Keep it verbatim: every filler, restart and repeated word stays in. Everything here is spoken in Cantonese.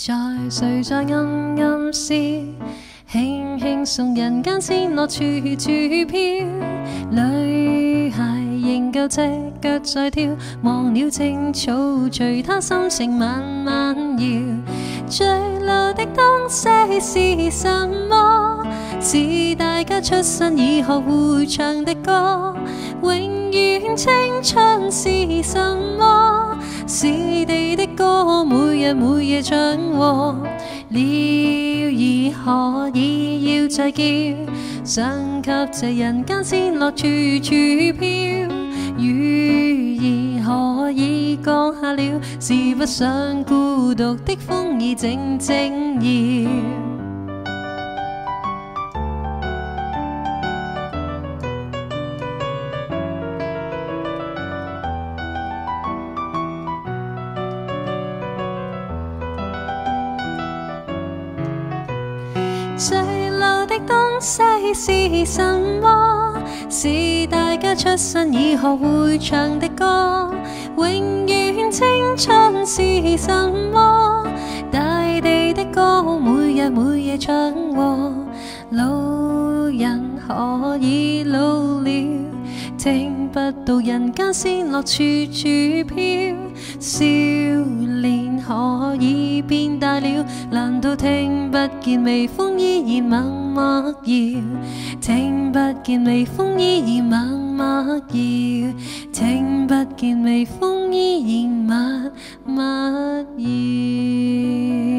在誰在暗暗笑，輕輕送人間仙樂處處飄。女孩仍舊赤腳在跳，忘了青草隨她心情慢慢搖。最老的東西是什麼？是大家出生以學會唱的歌。永遠青春是什麼？是地的歌，每日每夜唱和。鳥兒何以要再叫？想給這人間仙樂處處飄。雨兒何以降下了？是不想孤獨的風兒靜靜搖。最老的東西是什麼？是大家出生以學會唱的歌。永遠青春是什麼？大地的歌，每日每夜唱和。老人何以老了？聽不到人間仙樂處處飄。少年何以變大了？難道聽不見微風依然默默搖？聽不見微風依然默默搖？聽不見微風依然默默搖？